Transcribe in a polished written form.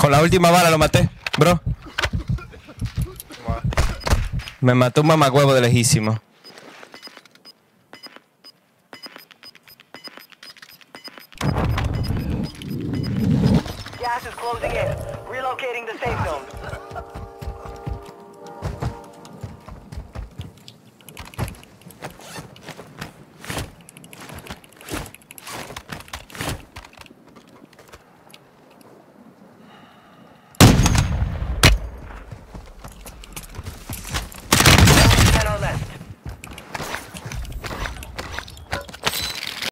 Con la última bala lo maté, bro. Me mató un mamagüevo de lejísimo. Gas is closing in. Relocating the safe zone.